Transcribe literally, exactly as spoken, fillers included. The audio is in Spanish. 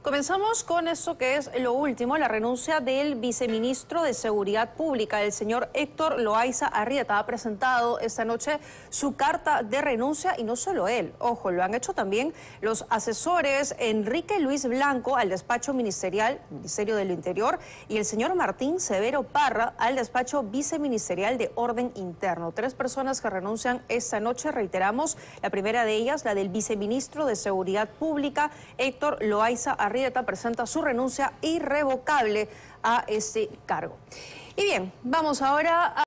Comenzamos con eso que es lo último, la renuncia del viceministro de Seguridad Pública, el señor Héctor Loaiza Arrieta. Ha presentado esta noche su carta de renuncia y no solo él, ojo, lo han hecho también los asesores Enrique Luis Blanco al despacho ministerial, Ministerio del Interior, y el señor Martín Severo Parra al despacho viceministerial de Orden Interno. Tres personas que renuncian esta noche, reiteramos, la primera de ellas, la del viceministro de Seguridad Pública, Héctor Loaiza Arrieta. Arrieta presenta su renuncia irrevocable a este cargo. Y bien, vamos ahora a